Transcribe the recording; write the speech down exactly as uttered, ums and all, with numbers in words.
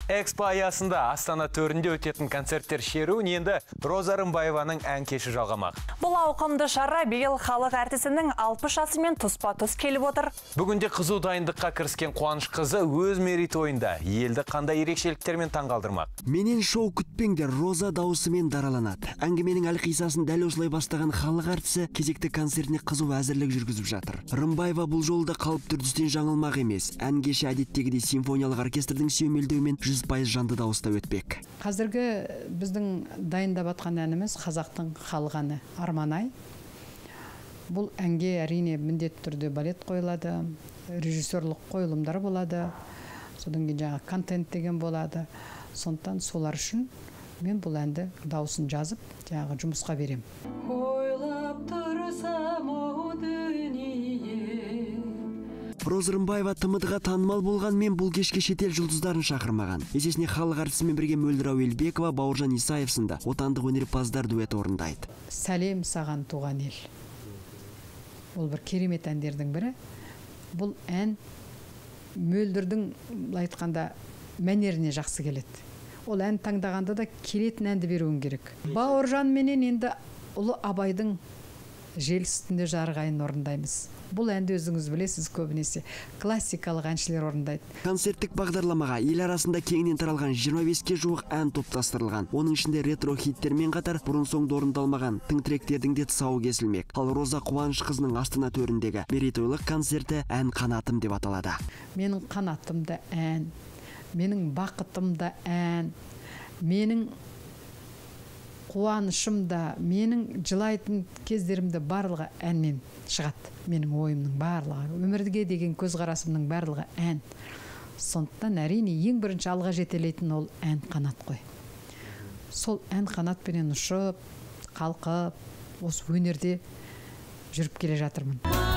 Экспо аясында Астана төрінде өтетін концерттер шеруін енді Роза Рымбаеваның ән кеші жалғамақ. Бұл ауқымды шара биыл халық әртісінің алпыс жасымен тұспа-тұс келіп отыр. Бүгінде қызу дайындыққа кіріскен Қуаныш қызы өз мерейтойында елді қандай ерекшеліктермен таңғалдырмақ. Менен шоу күтпеңдер, Роза даусымен дараланады. Әңгіменің әлқисасын дәл осылай бастаған халық әртісі кезекті концертіне қызу әзірлік жүргізіп жатыр. Рымбаева бұл жолда қалып түрдістен жаңылмақ емес. Ән кеші әдеттегідей симфониялық оркестрдің сүйемелдеуімен жүз пайыз жанды дауыста өтпек. Қазіргі біздің дайындап атқан әніміз қазақтың халық әні Арман-ай. Бұл әнге әрине міндетті түрде балет қойылады, режиссерлік қойылымдар болады, содан кейін жаңа контент деген болады. Сондықтан солар үшін мен бұл әнді дауысын жазып, жаңағы жұмысқа берем. Ойлап тұрсам о дүние. Роза Рымбаева тмд-ға танымал болған мен бұл кешке шетел жұлдыздарын шақырмаған. Есесіне халық әртісімен бірге Мөлдір Әуелбекова, Бауыржан Исаев сынды отандық өнерпаздар дуэті орындайды. Сәлем саған туған ел. Бұл бір керемет әндердің бірі. Бұл ән Мөлдірдің айтқанда мәнеріне жақсы келеді. Ол ән таңдағанда да келетін әнді беруің керек. Бауыржан менен енді ұлы Абайдың жел үстінде жарғайын орындаймыз. Бұл әнді өзіңіз білесіз, көбінесе классикалық әншілер орындайды. Концерттік бағдарламаға ел арасында кеңінен таралған жиырма беске жуық ән топтастырылған. Оның ішінде ретро хиттермен қатар бұрын-соңды орындалмаған тың тректердің де тұсауы кесілмек. Ал Роза Қуаныш қызының Астана төріндегі мерейтойлық концерті «Ән қанатым» деп аталады. Менің қанатым да ән, менің бақытым да ән, менің қуанышым да, менің жылайтын кездерімді барлығы әнмен шығады. Менің ойымның барлығы, өмірге деген көзқарасымның барлығы ән. Сондықтан әрине ең бірінші алға жетелейтін ол ән қанат қой. Сол ән қанатпенен ұшып, қалқып, осы өнерде жүріп келе жатырмын.